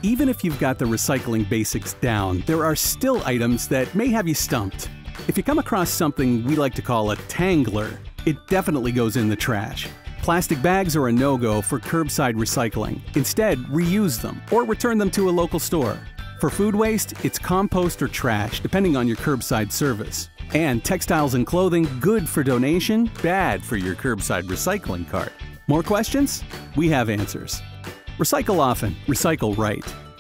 Even if you've got the recycling basics down, there are still items that may have you stumped. If you come across something we like to call a tangler, it definitely goes in the trash. Plastic bags are a no-go for curbside recycling. Instead, reuse them or return them to a local store. For food waste, it's compost or trash, depending on your curbside service. And textiles and clothing, good for donation, bad for your curbside recycling cart. More questions? We have answers. Recycle often, recycle right.